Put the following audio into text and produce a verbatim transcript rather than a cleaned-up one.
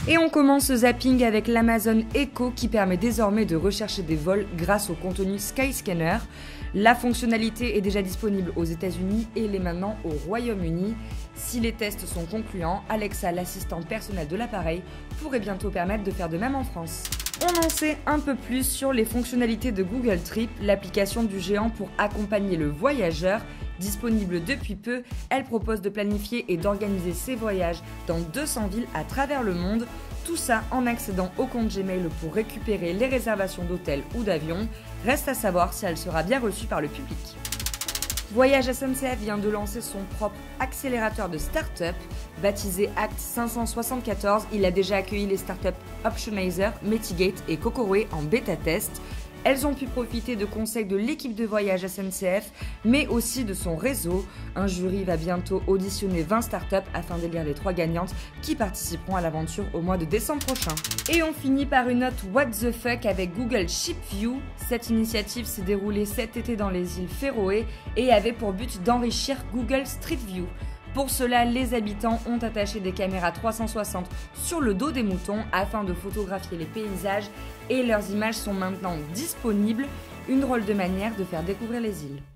Et on commence ce zapping avec l'Amazon Echo qui permet désormais de rechercher des vols grâce au contenu Skyscanner. La fonctionnalité est déjà disponible aux États-Unis et l'est maintenant au Royaume-Uni. Si les tests sont concluants, Alexa, l'assistant personnel de l'appareil, pourrait bientôt permettre de faire de même en France. On en sait un peu plus sur les fonctionnalités de Google Trip, l'application du géant pour accompagner le voyageur. Disponible depuis peu, elle propose de planifier et d'organiser ses voyages dans deux cents villes à travers le monde. Tout ça en accédant au compte Gmail pour récupérer les réservations d'hôtels ou d'avions. Reste à savoir si elle sera bien reçue par le public. Voyage S N C F vient de lancer son propre accélérateur de start-up. Baptisé Act cinq cent soixante-quatorze, il a déjà accueilli les startups Optionizer, Metigate et Cocorway en bêta-test. Elles ont pu profiter de conseils de l'équipe de voyage S N C F, mais aussi de son réseau. Un jury va bientôt auditionner vingt startups afin d'élire les trois gagnantes qui participeront à l'aventure au mois de décembre prochain. Et on finit par une note what the fuck avec Google Ship View. Cette initiative s'est déroulée cet été dans les îles Féroé et avait pour but d'enrichir Google Street View. Pour cela, les habitants ont attaché des caméras trois cent soixante sur le dos des moutons afin de photographier les paysages et leurs images sont maintenant disponibles. Une drôle de manière de faire découvrir les îles.